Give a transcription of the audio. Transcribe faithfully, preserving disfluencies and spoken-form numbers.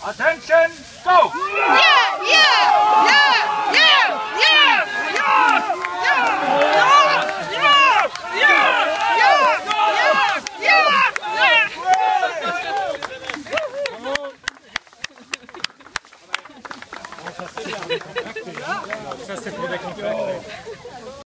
Attention, go! Yeah, yeah, yeah, yeah, yeah, yeah, yeah, yeah, yeah, yeah, yeah. Ça c'est pour des compètes.